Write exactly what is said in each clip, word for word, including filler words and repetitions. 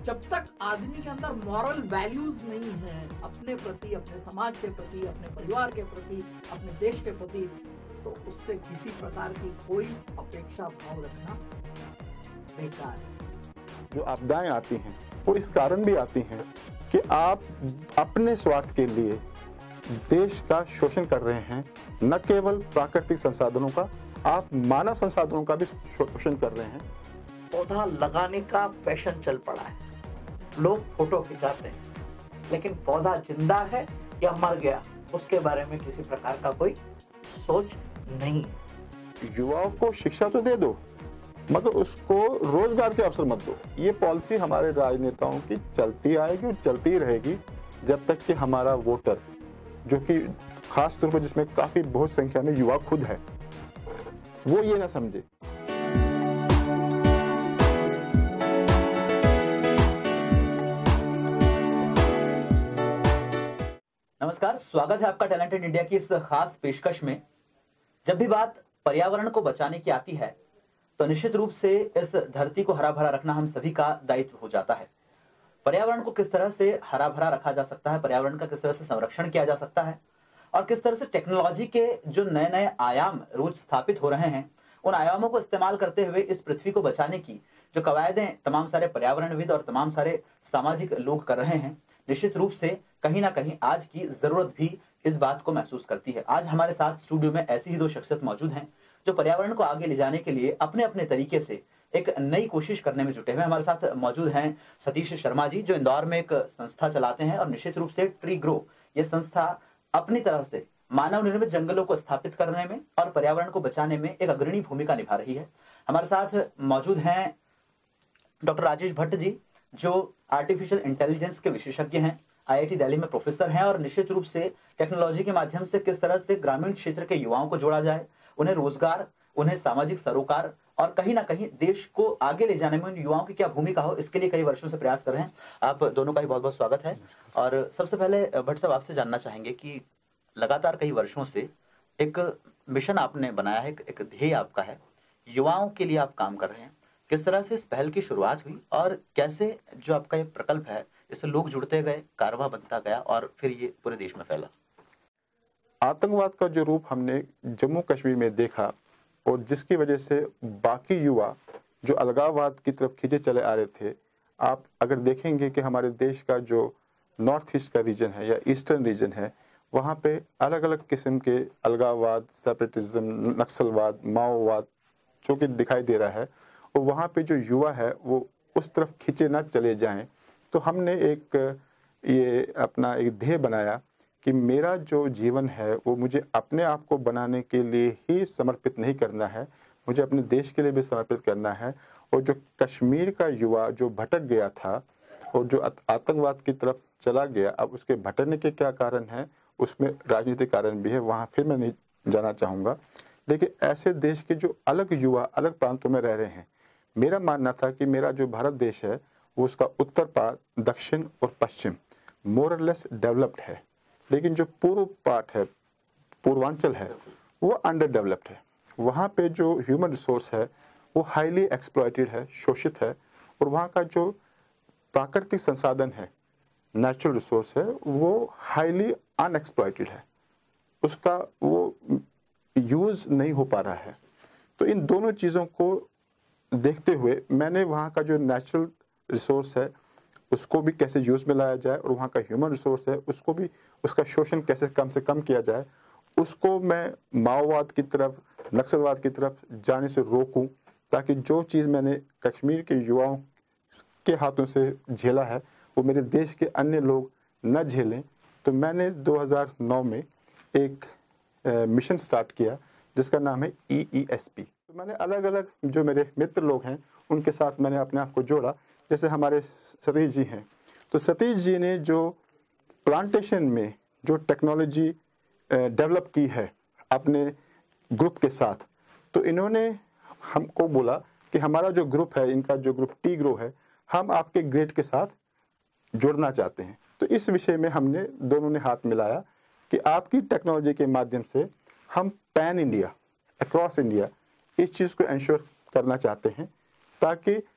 जब तक आदमी के अंदर मॉरल वैल्यूज नहीं है अपने प्रति, अपने समाज के प्रति, अपने परिवार के प्रति, अपने देश के प्रति, तो उससे किसी प्रकार की कोई अपेक्षा भाव रखना बेकार है। जो आपदाएं आती हैं वो इस कारण भी आती हैं कि आप अपने स्वार्थ के लिए देश का शोषण कर रहे हैं। न केवल प्राकृतिक संसाधनों का, आप मानव संसाधनों का भी शोषण कर रहे हैं। पौधा लगाने का फैशन चल पड़ा है, लोग फोटो खिंचाते हैं, लेकिन पौधा जिंदा है या मर गया उसके बारे में किसी प्रकार का कोई सोच नहीं। युवाओं को शिक्षा तो दे दो, मगर उसको रोजगार के अवसर मत दो। ये पॉलिसी हमारे राजनेताओं की चलती आएगी और चलती रहेगी जब तक कि हमारा वोटर, जो कि खास तौर पर जिसमें काफी बहुत संख्या में युवा खुद है, वो ये ना समझे। नमस्कार, स्वागत है आपका टैलेंटेड इंडिया की इस खास पेशकश में। जब भी बात पर्यावरण को बचाने की आती है तो निश्चित रूप से इस धरती को हरा भरा रखना हम सभी का दायित्व हो जाता है। पर्यावरण को किस तरह से हरा भरा रखा जा सकता है, पर्यावरण का किस तरह से संरक्षण किया जा सकता है और किस तरह से टेक्नोलॉजी के जो नए नए आयाम रोज स्थापित हो रहे हैं, उन आयामों को इस्तेमाल करते हुए इस पृथ्वी को बचाने की जो कवायदें तमाम सारे पर्यावरणविद और तमाम सारे सामाजिक लोग कर रहे हैं, निश्चित रूप से कहीं ना कहीं आज की जरूरत भी इस बात को महसूस करती है। आज हमारे साथ स्टूडियो में ऐसी ही दो शख्सियत मौजूद हैं जो पर्यावरण को आगे ले जाने के लिए अपने अपने तरीके से एक नई कोशिश करने में जुटे हुए। हमारे साथ मौजूद हैं सतीश शर्मा जी, जो इंदौर में एक संस्था चलाते हैं और निश्चित रूप से ट्री ग्रो ये संस्था अपनी तरफ से मानव निर्मित जंगलों को स्थापित करने में और पर्यावरण को बचाने में एक अग्रणी भूमिका निभा रही है। हमारे साथ मौजूद हैं डॉक्टर राजेश भट्ट जी, जो आर्टिफिशियल इंटेलिजेंस के विशेषज्ञ हैं, आई आई टी दिल्ली में प्रोफेसर हैं और निश्चित रूप से टेक्नोलॉजी के माध्यम से किस तरह से ग्रामीण क्षेत्र के युवाओं को जोड़ा जाए, उन्हें रोजगार, उन्हें सामाजिक सरोकार और कहीं ना कहीं देश को आगे ले जाने में उन युवाओं की क्या भूमिका हो, इसके लिए कई वर्षों से प्रयास कर रहे हैं। आप दोनों का ही बहुत बहुत स्वागत है। और सबसे पहले भट्ट साहब, आपसे जानना चाहेंगे कि लगातार कई वर्षों से एक मिशन आपने बनाया है, एक ध्येय आपका है, युवाओं के लिए आप काम कर रहे हैं। किस तरह से इस पहल की शुरुआत हुई और कैसे जो आपका ये प्रकल्प है इससे लोग जुड़ते गए, कारवां बनता गया और फिर ये पूरे देश में फैला? आतंकवाद का जो रूप हमने जम्मू कश्मीर में देखा और जिसकी वजह से बाकी युवा जो अलगाववाद की तरफ खींचे चले आ रहे थे, आप अगर देखेंगे कि हमारे देश का जो नॉर्थ ईस्ट का रीजन है या ईस्टर्न रीजन है, वहाँ पे अलग अलग किस्म के अलगाववाद, सेपरेटिज्म, नक्सलवाद, माओवाद जो कि दिखाई दे रहा है, और वहाँ पे जो युवा है वो उस तरफ खींचे ना चले जाएं। तो हमने एक ये अपना एक ध्येय बनाया कि मेरा जो जीवन है वो मुझे अपने आप को बनाने के लिए ही समर्पित नहीं करना है, मुझे अपने देश के लिए भी समर्पित करना है। और जो कश्मीर का युवा जो भटक गया था और जो आतंकवाद की तरफ चला गया, अब उसके भटकने के क्या कारण हैं, उसमें राजनीतिक कारण भी है, वहाँ फिर मैं नहीं जाना चाहूँगा। लेकिन ऐसे देश के जो अलग युवा अलग प्रांतों में रह रहे हैं, मेरा मानना था कि मेरा जो भारत देश है वो उसका उत्तर पार, दक्षिण और पश्चिम मोरलेस डेवलप्ड है, लेकिन जो पूर्व पार्ट है, पूर्वांचल है, वो अंडर डेवलप्ड है। वहाँ पे जो ह्यूमन रिसोर्स है वो हाईली एक्सप्लॉइटेड है, शोषित है, और वहाँ का जो प्राकृतिक संसाधन है, नेचुरल रिसोर्स है, वो हाईली अनएक्सप्लॉइटेड है, उसका वो यूज़ नहीं हो पा रहा है। तो इन दोनों चीज़ों को देखते हुए मैंने वहाँ का जो नेचुरल रिसोर्स है उसको भी कैसे यूज़ में लाया जाए और वहाँ का ह्यूमन रिसोर्स है उसको भी, उसका शोषण कैसे कम से कम किया जाए, उसको मैं माओवाद की तरफ, नक्सलवाद की तरफ जाने से रोकूं, ताकि जो चीज़ मैंने कश्मीर के युवाओं के हाथों से झेला है वो मेरे देश के अन्य लोग न झेलें। तो मैंने दो हज़ार नौ में एक मिशन स्टार्ट किया जिसका नाम है ई ई एस पी। तो मैंने अलग अलग जो मेरे मित्र लोग हैं उनके साथ मैंने अपने आप को जोड़ा। जैसे हमारे सतीश जी हैं, तो सतीश जी ने जो प्लांटेशन में जो टेक्नोलॉजी डेवलप की है अपने ग्रुप के साथ, तो इन्होंने हमको बोला कि हमारा जो ग्रुप है, इनका जो ग्रुप टी ग्रो है, हम आपके ग्रेड के साथ जुड़ना चाहते हैं। तो इस विषय में हमने दोनों ने हाथ मिलाया कि आपकी टेक्नोलॉजी के माध्यम से हम पैन इंडिया, अक्रॉस इंडिया इस चीज़ को इंश्योर करना चाहते हैं, ताकि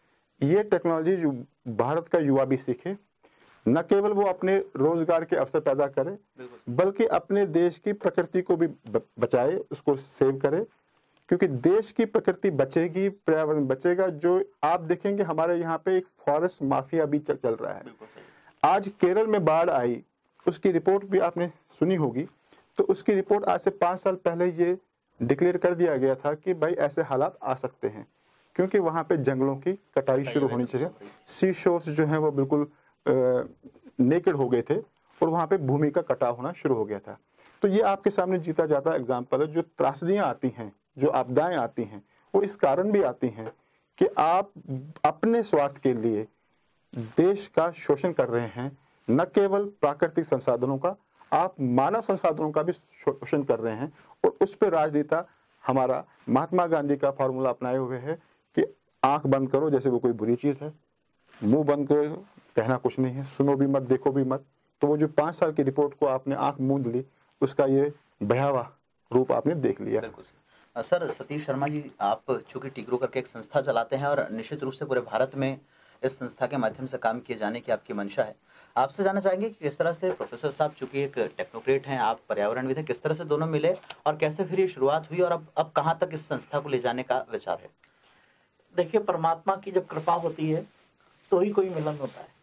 ये टेक्नोलॉजी जो भारत का युवा भी सीखे, न केवल वो अपने रोजगार के अवसर पैदा करे बल्कि अपने देश की प्रकृति को भी बचाए, उसको सेव करे, क्योंकि देश की प्रकृति बचेगी, पर्यावरण बचेगा। जो आप देखेंगे हमारे यहाँ पे एक फॉरेस्ट माफिया भी चल, चल रहा है। आज केरल में बाढ़ आई, उसकी रिपोर्ट भी आपने सुनी होगी। तो उसकी रिपोर्ट आज से पाँच साल पहले ये डिक्लेयर कर दिया गया था कि भाई ऐसे हालात आ सकते हैं, क्योंकि वहाँ पे जंगलों की कटाई शुरू होनी चाहिए। सी शोर्स जो है वो बिल्कुल नेकेड हो गए थे और वहाँ पे भूमि का कटाव होना शुरू हो गया था। तो ये आपके सामने जीता जाता एग्जाम्पल है। जो त्रासदियाँ आती हैं, जो आपदाएं आती हैं, वो इस कारण भी आती हैं कि आप अपने स्वार्थ के लिए देश का शोषण कर रहे हैं। न केवल प्राकृतिक संसाधनों का, आप मानव संसाधनों का भी शोषण कर रहे हैं। और उस पर राजनेता हमारा महात्मा गांधी का फॉर्मूला अपनाए हुए है कि आंख बंद करो जैसे वो कोई बुरी चीज है, मुंह बंद करो कहना कुछ नहीं है, सुनो भी मत, देखो भी मत। तो वो जो पांच साल की रिपोर्ट को आपने आंख मूंद ली, उसका ये भयावह रूप आपने देख लिया। बिल्कुल सर। सतीश शर्मा जी, आप चूंकि टिग्रो करके एक संस्था चलाते हैं और निश्चित रूप से पूरे भारत में इस संस्था के माध्यम से काम किए जाने की आपकी मंशा है। आपसे जानना चाहेंगे कि किस तरह से प्रोफेसर साहब चूंकि एक टेक्नोक्रेट हैं, आप पर्यावरणविद हैं, किस तरह से दोनों मिले और कैसे फिर ये शुरुआत हुई और अब अब कहाँ तक इस संस्था को ले जाने का विचार है? देखिए, परमात्मा की जब कृपा होती है तो ही कोई मिलन होता है,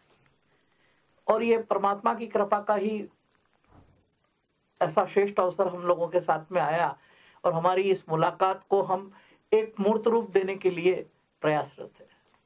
और ये परमात्मा की कृपा का ही ऐसा श्रेष्ठ अवसर हम लोगों के साथ में आया और हमारी इस मुलाकात को हम एक मूर्त रूप देने के लिए प्रयासरत है।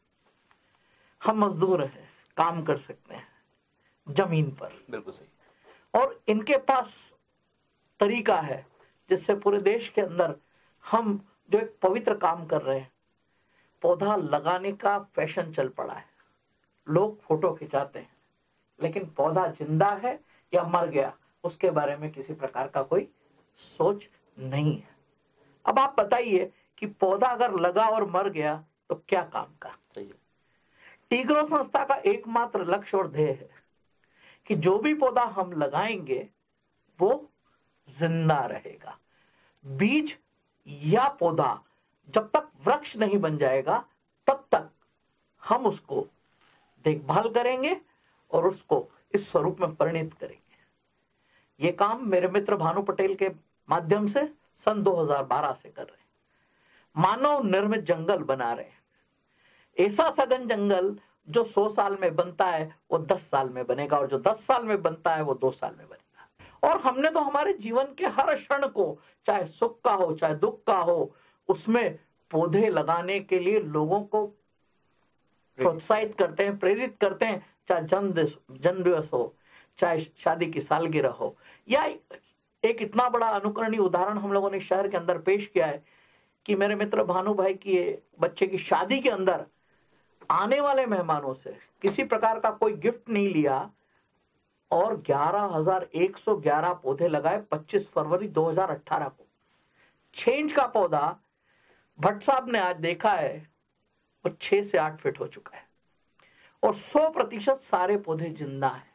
हम मजदूर हैं, काम कर सकते हैं जमीन पर, बिल्कुल सही, और इनके पास तरीका है जिससे पूरे देश के अंदर हम जो एक पवित्र काम कर रहे हैं, पौधा लगाने का फैशन चल पड़ा है। लोग फोटो खिंचाते हैं, लेकिन पौधा जिंदा है या मर गया उसके बारे में किसी प्रकार का कोई सोच नहीं है। अब आप बताइए कि पौधा अगर लगा और मर गया तो क्या काम का? सही है। टिग्रो संस्था का एकमात्र लक्ष्य और ध्येय है कि जो भी पौधा हम लगाएंगे वो जिंदा रहेगा। बीज या पौधा जब तक वृक्ष नहीं बन जाएगा तब तक हम उसको देखभाल करेंगे और उसको इस स्वरूप में परिणित करेंगे। ये काम मेरे मित्र भानु पटेल के माध्यम से सन दो हज़ार बारह से कर रहे हैं। मानव निर्मित जंगल बना रहे हैं। ऐसा सघन जंगल जो सौ साल में बनता है वो दस साल में बनेगा, और जो दस साल में बनता है वो दो साल में बनेगा। और हमने तो हमारे जीवन के हर क्षण को, चाहे सुख का हो चाहे दुख का हो, उसमें पौधे लगाने के लिए लोगों को प्रोत्साहित करते हैं, प्रेरित करते हैं। चाहे जन्म जन्म दिवस हो, चाहे शादी की सालगिरह हो, या एक इतना बड़ा अनुकरणीय उदाहरण हम लोगों ने शहर के अंदर पेश किया है कि मेरे मित्र भानु भाई की बच्चे की शादी के अंदर आने वाले मेहमानों से किसी प्रकार का कोई गिफ्ट नहीं लिया और ग्यारह हज़ार एक सौ ग्यारह पौधे लगाए पच्चीस फरवरी दो हज़ार अठारह को। छह इंच का पौधा भट्ट साहब ने आज देखा है वो छह से आठ फीट हो चुका है, और सौ प्रतिशत सारे पौधे जिंदा हैं।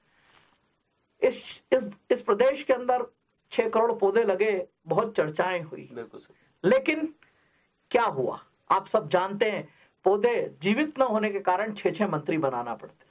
इस इस इस प्रदेश के अंदर छह करोड़ पौधे लगे, बहुत चर्चाएं हुई, बिल्कुल सही। लेकिन क्या हुआ आप सब जानते हैं। पौधे जीवित न होने के कारण छह छह मंत्री बनाना पड़ते।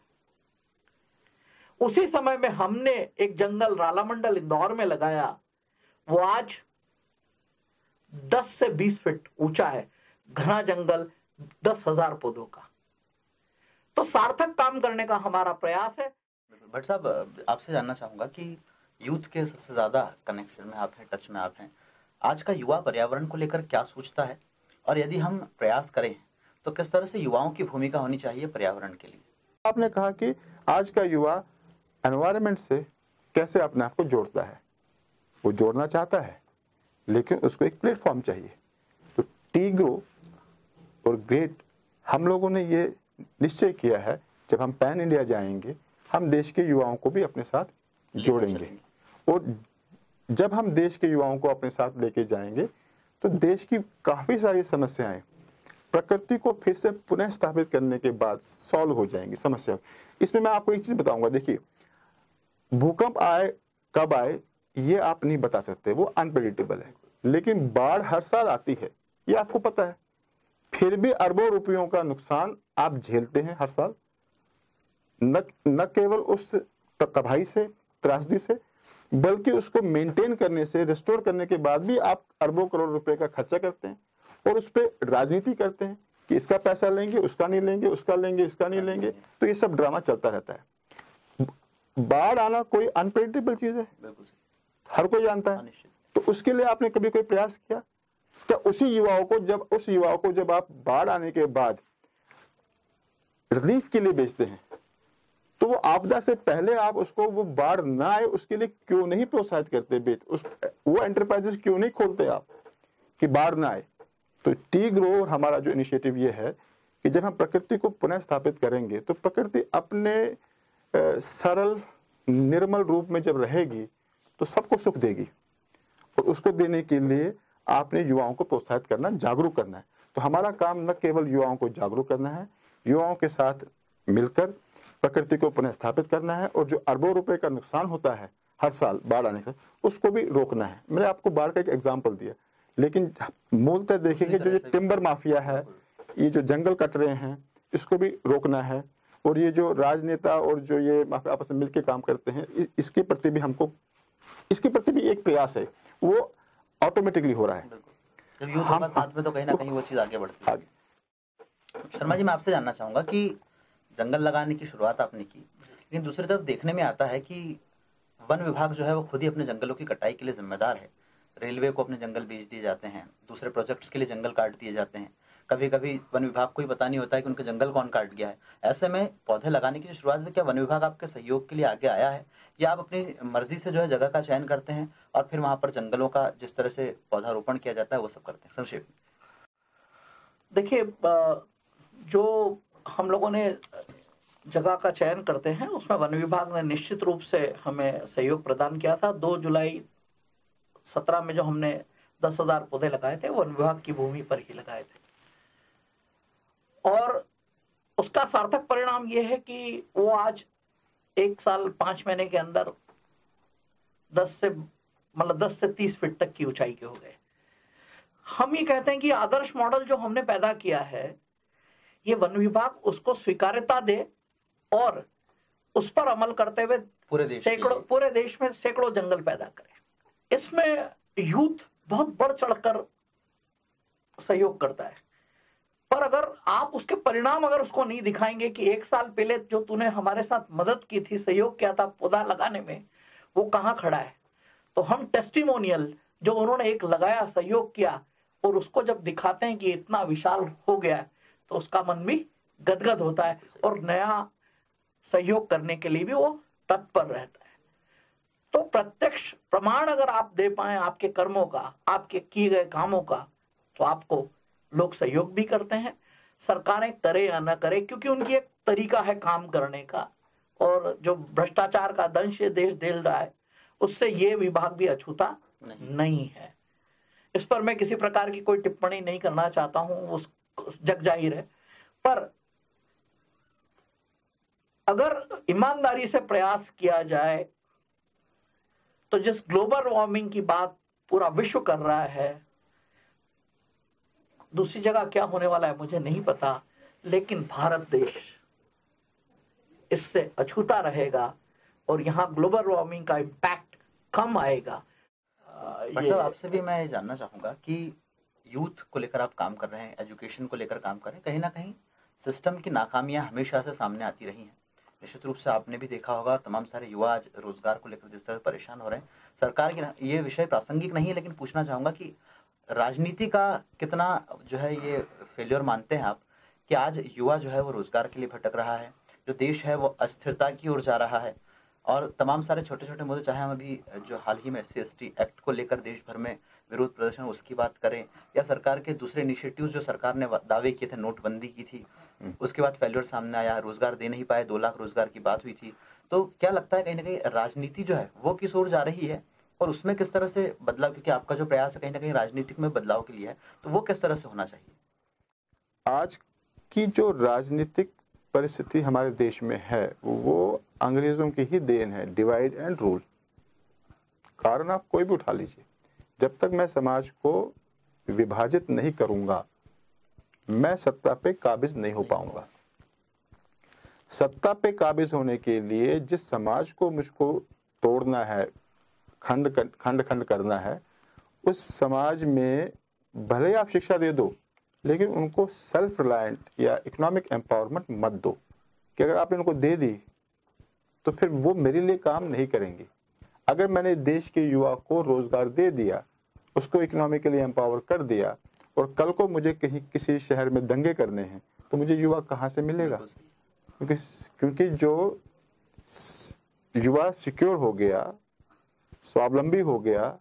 उसी समय में हमने एक जंगल रालामंडल इंदौर में लगाया, वो आज दस से बीस फीट ऊंचा है, घना जंगल दस हजार पौधों का। तो सार्थक काम करने का हमारा प्रयास है। भट्ट साहब, आपसे जानना चाहूंगा कि यूथ के सबसे ज्यादा कनेक्शन में आप हैं, टच में आप हैं। आज का युवा पर्यावरण को लेकर क्या सोचता है, और यदि हम प्रयास करें तो किस तरह से युवाओं की भूमिका होनी चाहिए पर्यावरण के लिए? आपने कहा कि आज का युवा एनवायरनमेंट से कैसे अपने आप को जोड़ता है। वो जोड़ना चाहता है, लेकिन उसको एक प्लेटफॉर्म चाहिए। तो टिग्रो और ग्रेट हम लोगों ने ये निश्चय किया है, जब हम पैन इंडिया जाएंगे हम देश के युवाओं को भी अपने साथ जोड़ेंगे। और जब हम देश के युवाओं को अपने साथ लेके जाएंगे तो देश की काफी सारी समस्याएं प्रकृति को फिर से पुनः स्थापित करने के बाद सॉल्व हो जाएंगी समस्या। इसमें मैं आपको एक चीज बताऊंगा। देखिए, भूकंप आए कब आए ये आप नहीं बता सकते, वो अनप्रेडिक्टेबल है। लेकिन बाढ़ हर साल आती है, ये आपको पता है। फिर भी अरबों रुपयों का नुकसान आप झेलते हैं हर साल, न न केवल उस तबाही से, त्रासदी से, बल्कि उसको मेंटेन करने से, रिस्टोर करने के बाद भी आप अरबों करोड़ रुपए का खर्चा करते हैं और उस पर राजनीति करते हैं कि इसका पैसा लेंगे, उसका नहीं लेंगे, उसका लेंगे, इसका नहीं लेंगे। तो ये सब ड्रामा चलता रहता है। बाढ़ आना कोई अनप्रेडिक्टेबल चीज है, हर कोई जानता है। तो उसके लिए आपने कभी कोई प्रयास किया क्या? उसी युवाओं को जब उस युवाओं को जब आप बाढ़ आने के बाद रिलीफ के लिए बेचते हैं, तो वो आपदा से पहले आप उसको वो बाढ़ ना आए उसके लिए क्यों नहीं प्रोत्साहित करते? बेच उस वो एंटरप्राइजेस क्यों नहीं खोलते आप कि बाढ़ ना आए? तो टी ग्रो हमारा जो इनिशिएटिव ये है कि जब हम प्रकृति को पुनः स्थापित करेंगे तो प्रकृति अपने सरल निर्मल रूप में जब रहेगी तो सबको सुख देगी, और उसको देने के लिए आपने युवाओं को प्रोत्साहित करना, जागरूक करना है। तो हमारा काम न केवल युवाओं को जागरूक करना है, युवाओं के साथ मिलकर प्रकृति को पुनः स्थापित करना है, और जो अरबों रुपए का नुकसान होता है हर साल बाढ़ आने से, उसको भी रोकना है। मैंने आपको बाढ़ का एक एग्जाम्पल दिया, लेकिन मूलतः देखेंगे जो ये टिम्बर माफिया है, ये जो जंगल कट रहे हैं, इसको भी रोकना है। और ये जो राजनेता और जो ये आपस में मिलकर काम करते हैं, इसके प्रति भी हमको इसके प्रति भी एक प्रयास है, वो ऑटोमेटिकली हो रहा है। जब यूथ होगा साथ में तो कहीं ना कहीं वो चीज आगे बढ़ती है। आगे शर्मा जी, मैं आपसे जानना चाहूंगा कि जंगल लगाने की शुरुआत आपने की, लेकिन दूसरी तरफ देखने में आता है कि वन विभाग जो है वो खुद ही अपने जंगलों की कटाई के लिए जिम्मेदार है। रेलवे को अपने जंगल बेच दिए जाते हैं, दूसरे प्रोजेक्ट्स के लिए जंगल काट दिए जाते हैं। कभी कभी वन विभाग को ही पता नहीं होता है कि उनके जंगल कौन काट गया है। ऐसे में पौधे लगाने की जो शुरुआत है, क्या वन विभाग आपके सहयोग के लिए आगे आया है, या आप अपनी मर्जी से जो है जगह का चयन करते हैं और फिर वहां पर जंगलों का जिस तरह से पौधारोपण किया जाता है वो सब करते हैं? संक्षेप में देखिए, जो हम लोगों ने जगह का चयन करते हैं उसमें वन विभाग ने निश्चित रूप से हमें सहयोग प्रदान किया था। दो जुलाई सत्रह में जो हमने दस हजार पौधे लगाए थे, वन विभाग की भूमि पर ही लगाए थे, और उसका सार्थक परिणाम यह है कि वो आज एक साल पांच महीने के अंदर दस से मतलब दस से तीस फीट तक की ऊंचाई के हो गए। हम ये कहते हैं कि आदर्श मॉडल जो हमने पैदा किया है, ये वन विभाग उसको स्वीकार्यता दे और उस पर अमल करते हुए पूरे देश सैकड़ों पूरे देश में सैकड़ों जंगल पैदा करे। इसमें यूथ बहुत बढ़ चढ़कर सहयोग करता है, पर अगर आप उसके परिणाम अगर उसको नहीं दिखाएंगे कि एक साल पहले जो तूने हमारे साथ मदद की थी, सहयोग किया था पौधा लगाने में, वो कहाँ खड़ा है, तो हम टेस्टिमोनियल जो उन्होंने एक लगाया, सहयोग किया, और उसको जब दिखाते हैं कि इतना विशाल हो गया है, तो उसका मन भी गदगद होता है और नया सहयोग करने के लिए भी वो तत्पर रहता है। तो प्रत्यक्ष प्रमाण अगर आप दे पाए आपके कर्मों का, आपके किए गए कामों का, तो आपको लोग सहयोग भी करते हैं। सरकारें करे या न करे, क्योंकि उनकी एक तरीका है काम करने का, और जो भ्रष्टाचार का दंश देश झेल रहा है उससे ये विभाग भी अछूता नहीं, नहीं है। इस पर मैं किसी प्रकार की कोई टिप्पणी नहीं करना चाहता हूं, उस जग जाहिर है। पर अगर ईमानदारी से प्रयास किया जाए तो जिस ग्लोबल वार्मिंग की बात पूरा विश्व कर रहा है, दूसरी जगह क्या होने वाला है मुझे नहीं पता, लेकिन भारत देश इससे अछूता रहेगा और यहाँ ग्लोबल वार्मिंग का इम्पैक्ट कम आएगा। बट साहब, आपसे भी मैं जानना चाहूंगा कि यूथ को लेकर आप काम कर रहे हैं, एजुकेशन को लेकर काम कर रहे हैं, कहीं ना कहीं सिस्टम की नाकामियां हमेशा से सामने आती रही हैं। निश्चित रूप से आपने भी देखा होगा, तमाम सारे युवा आज रोजगार को लेकर जिस तरह परेशान हो रहे हैं। सरकार की ये विषय प्रासंगिक नहीं है, लेकिन पूछना चाहूंगा कि राजनीति का कितना जो है ये फेल्योर मानते हैं आप कि आज युवा जो है वो रोजगार के लिए भटक रहा है, जो देश है वो अस्थिरता की ओर जा रहा है, और तमाम सारे छोटे छोटे मुद्दे, चाहे हम अभी जो हाल ही में S C S T act को लेकर देश भर में विरोध प्रदर्शन उसकी बात करें, या सरकार के दूसरे इनिशिएटिव्स जो सरकार ने दावे किए थे, नोटबंदी की थी, उसके बाद फेल्योर सामने आया, रोजगार दे नहीं पाए, दो लाख रोजगार की बात हुई थी। तो क्या लगता है कहीं ना कहीं राजनीति जो है वो किस ओर जा रही है, और उसमें किस तरह से बदलाव, क्योंकि आपका जो प्रयास है कहीं ना कहीं राजनीतिक में बदलाव के लिए है, तो वो किस तरह से होना चाहिए? आज की जो राजनीतिक परिस्थिति हमारे देश में है वो अंग्रेजों की ही देन है, डिवाइड एंड रूल। कारण आप कोई भी उठा लीजिए, जब तक मैं समाज को विभाजित नहीं करूंगा, मैं सत्ता पे काबिज नहीं हो पाऊंगा। सत्ता पे काबिज होने के लिए जिस समाज को मुझको तोड़ना है, खंड खंड खंड करना है, उस समाज में भले ही आप शिक्षा दे दो, लेकिन उनको सेल्फ रिलायंट या इकोनॉमिक एम्पावरमेंट मत दो कि अगर आपने उनको दे दी तो फिर वो मेरे लिए काम नहीं करेंगे। अगर मैंने देश के युवा को रोजगार दे दिया, उसको इकोनॉमिकली एम्पावर कर दिया, और कल को मुझे कहीं किसी शहर में दंगे करने हैं, तो मुझे युवा कहाँ से मिलेगा? क्योंकि क्योंकि जो युवा सिक्योर हो गया, स्वावलंबी हो गया,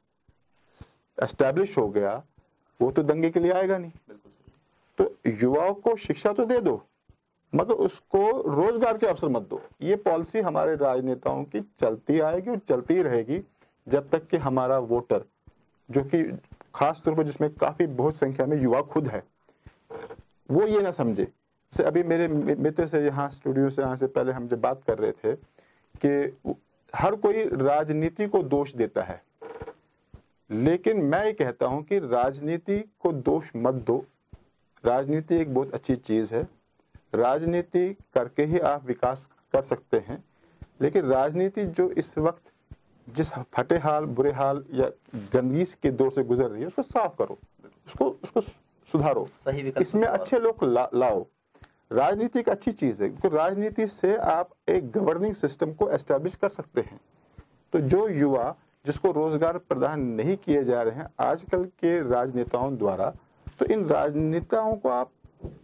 एस्टैब्लिश हो गया, वो तो दंगे के लिए आएगा नहीं। तो युवाओं को शिक्षा तो दे दो, मगर उसको रोजगार के अवसर मत दो। ये पॉलिसी हमारे राजनेताओं की चलती आएगी और चलती रहेगी जब तक कि हमारा वोटर, जो कि खास तौर पर जिसमें काफी बहुत संख्या में युवा खुद है, वो ये ना समझे। से अभी मेरे मित्र से यहाँ स्टूडियो से यहाँ से पहले हम जब बात कर रहे थे कि हर कोई राजनीति को दोष देता है, लेकिन मैं ये कहता हूं कि राजनीति को दोष मत दो। राजनीति एक बहुत अच्छी चीज है, राजनीति करके ही आप विकास कर सकते हैं, लेकिन राजनीति जो इस वक्त जिस फटे हाल, बुरे हाल या गंदगी के दौर से गुजर रही है, उसको साफ करो, उसको उसको सुधारो, इसमें अच्छे लोग ला, लाओ। राजनीति एक अच्छी चीज है, क्योंकि राजनीति से आप एक गवर्निंग सिस्टम को एस्टैब्लिश कर सकते हैं। तो जो युवा जिसको रोजगार प्रदान नहीं किए जा रहे हैं आजकल के राजनेताओं द्वारा, तो इन राजनेताओं को आप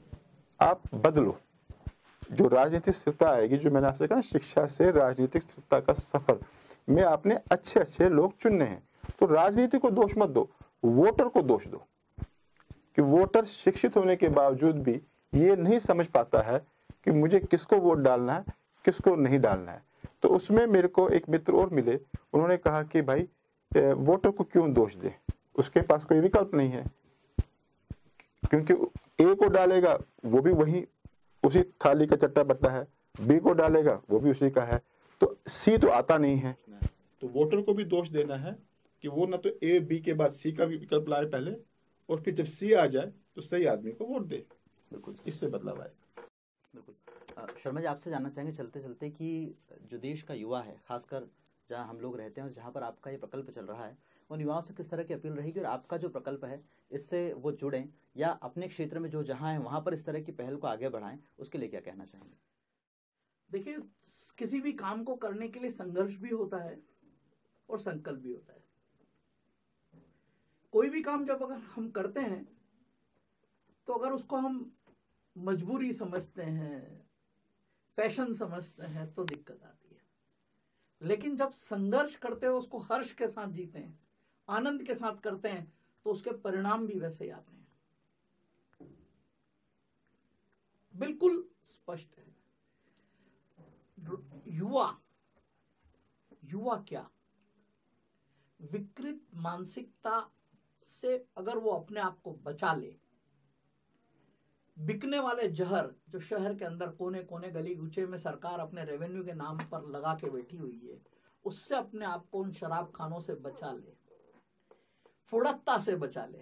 आप बदलो। जो राजनीतिक स्थिरता आएगी, जो मैंने आपसे कहा शिक्षा से राजनीतिक स्थिरता का सफर में आपने अच्छे अच्छे लोग चुनने हैं। तो राजनीति को दोष मत दो, वोटर को दोष दो कि वोटर शिक्षित होने के बावजूद भी ये नहीं समझ पाता है कि मुझे किसको वोट डालना है, किसको नहीं डालना है। तो उसमें मेरे को एक मित्र और मिले, उन्होंने कहा कि भाई वोटर को क्यों दोष दे, उसके पास कोई विकल्प नहीं है, क्योंकि ए को डालेगा वो भी वही उसी थाली का चट्टा बट्टा है, बी को डालेगा वो भी उसी का है, तो सी तो आता नहीं है। तो वोटर को भी दोष देना है कि वो ना तो ए बी के बाद सी का भी विकल्प लाए पहले, और फिर जब सी आ जाए तो सही आदमी को वोट दे। बिल्कुल, इससे बदलाव आएगा। बिल्कुल। शर्मा जी, आपसे जानना चाहेंगे चलते चलते कि जो देश का युवा है, खासकर जहां हम लोग रहते हैं और जहां पर आपका ये प्रकल्प चल रहा है, उन युवाओं से किस तरह की अपील रहेगी, और आपका जो प्रकल्प है इससे वो जुड़ें या अपने क्षेत्र में जो जहां है वहां पर इस तरह की पहल को आगे बढ़ाएं, उसके लिए क्या कहना चाहेंगे? देखिए, किसी भी काम को करने के लिए संघर्ष भी होता है और संकल्प भी होता है। कोई भी काम जब अगर हम करते हैं तो अगर उसको हम मजबूरी समझते हैं, फैशन समझते हैं, तो दिक्कत आती है। लेकिन जब संघर्ष करते हो, उसको हर्ष के साथ जीते हैं, आनंद के साथ करते हैं, तो उसके परिणाम भी वैसे ही आते हैं। बिल्कुल स्पष्ट है। युवा युवा क्या विकृत मानसिकता से अगर वो अपने आप को बचा ले, बिकने वाले जहर जो शहर के अंदर कोने कोने गली गुचे में सरकार अपने रेवेन्यू के नाम पर लगा के बैठी हुई है, उससे अपने आप को उन शराब खानों से बचा ले, फुड़त्ता से बचा ले,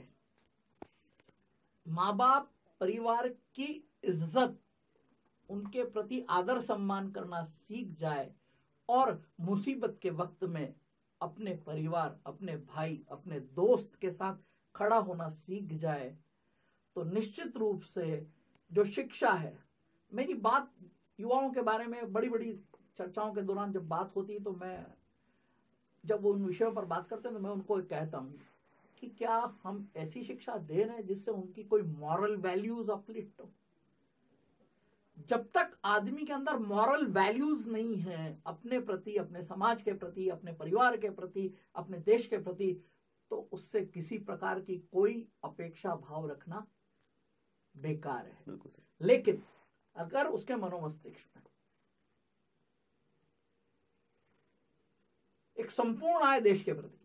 माँ बाप परिवार की इज्जत, उनके प्रति आदर सम्मान करना सीख जाए, और मुसीबत के वक्त में अपने परिवार, अपने भाई, अपने दोस्त के साथ खड़ा होना सीख जाए, तो निश्चित रूप से जो शिक्षा है, मेरी बात युवाओं के बारे में बड़ी बड़ी चर्चाओं के दौरान जब बात होती है, तो मैं जब वो उन विषयों पर बात करते हैं तो मैं उनको कहता हूँ कि क्या हम ऐसी शिक्षा दे रहे हैं जिससे उनकी कोई मॉरल वैल्यूज अपलिफ्ट हो। जब तक आदमी के अंदर मॉरल वैल्यूज नहीं है अपने प्रति, अपने समाज के प्रति, अपने परिवार के प्रति, अपने देश के प्रति, तो उससे किसी प्रकार की कोई अपेक्षा भाव रखना बेकार है। लेकिन अगर उसके मनोमस्तिष्क में एक संपूर्ण आए देश के प्रति,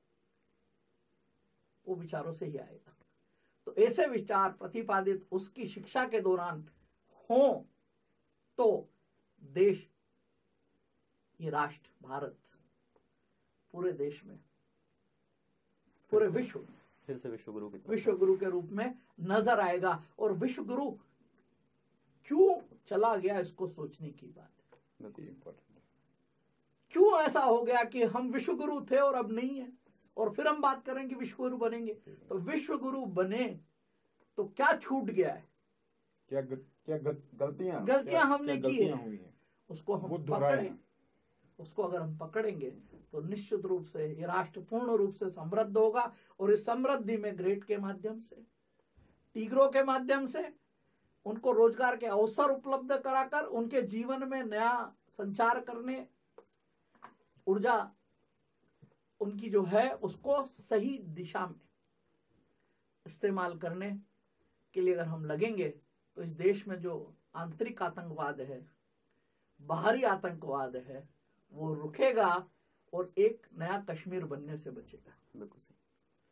वो विचारों से ही आएगा। तो ऐसे विचार प्रतिपादित उसकी शिक्षा के दौरान हो तो देश, ये राष्ट्र भारत पूरे देश में, पूरे विश्व में फिर से विश्व गुरु की विश्व गुरु के रूप में नजर आएगा। और विश्व गुरु क्यों चला गया, इसको सोचने की बात है। क्यों ऐसा हो गया कि हम विश्व गुरु थे और अब नहीं है, और फिर हम बात करें कि विश्व गुरु बनेंगे। तो विश्व गुरु बने तो क्या छूट गया है, क्या ग, क्या गलतियां गलतियां हमने की है, उसको हम पकड़ें। उसको अगर हम पकड़ेंगे तो निश्चित रूप से ये राष्ट्र पूर्ण रूप से समृद्ध होगा। और इस समृद्धि में ग्रेड के माध्यम से, टीगरों के माध्यम से उनको रोजगार के अवसर उपलब्ध कराकर उनके जीवन में नया संचार करने, ऊर्जा उनकी जो है उसको सही दिशा में इस्तेमाल करने के लिए अगर हम लगेंगे तो इस देश में जो आंतरिक आतंकवाद है, बाहरी आतंकवाद है, वो रुकेगा और एक नया कश्मीर बनने से बचेगा। बिल्कुल सही।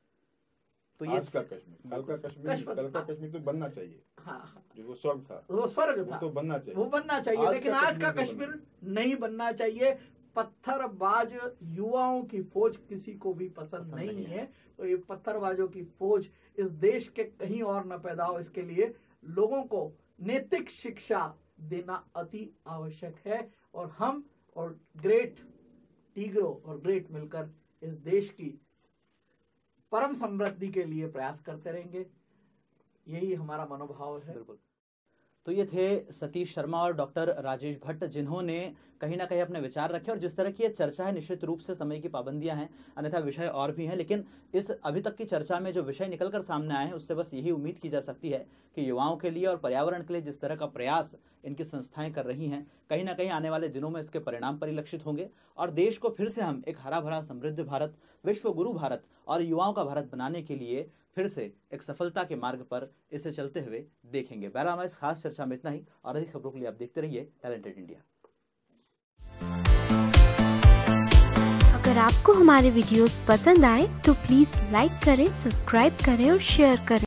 तो ये आज का कश्मीर, कल का कश्मीर, कल का कश्मीर तो बनना चाहिए। हाँ हाँ, जो वो स्वर्ग था, वो स्वर्ग था, वो तो बनना चाहिए, वो बनना चाहिए। लेकिन आज का कश्मीर नहीं बनना चाहिए। पत्थरबाज युवाओं की फौज किसी को भी पसंद नहीं, नहीं है। तो ये पत्थरबाजों की फौज इस देश के कहीं और न पैदा हो, इसके लिए लोगों को नैतिक शिक्षा देना अति आवश्यक है। और हम और ग्रेट टीगरों और ग्रेट मिलकर इस देश की परम समृद्धि के लिए प्रयास करते रहेंगे, यही हमारा मनोभाव है। बिल्कुल। तो ये थे सतीश शर्मा और डॉक्टर राजेश भट्ट, जिन्होंने कहीं ना कहीं अपने विचार रखे। और जिस तरह की ये चर्चा है, निश्चित रूप से समय की पाबंदियां हैं, अन्यथा विषय और भी हैं, लेकिन इस अभी तक की चर्चा में जो विषय निकलकर सामने आए हैं उससे बस यही उम्मीद की जा सकती है कि युवाओं के लिए और पर्यावरण के लिए जिस तरह का प्रयास इनकी संस्थाएं कर रही हैं, कहीं ना कहीं आने वाले दिनों में इसके परिणाम परिलक्षित होंगे और देश को फिर से हम एक हरा भरा समृद्ध भारत, विश्व गुरु भारत और युवाओं का भारत बनाने के लिए फिर से एक सफलता के मार्ग पर इसे चलते हुए देखेंगे। बहरहाल हमारी इस खास चर्चा में इतना ही, और अधिक खबरों के लिए आप देखते रहिए टैलेंटेड इंडिया। अगर आपको हमारे वीडियोस पसंद आए तो प्लीज लाइक करें, सब्सक्राइब करें और शेयर करें।